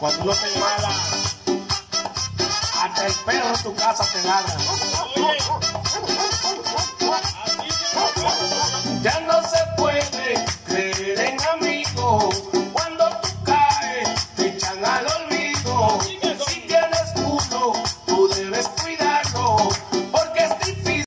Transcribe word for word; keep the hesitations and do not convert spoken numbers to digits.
Cuando uno te mala, hasta el perro en tu casa te ladra. Oye.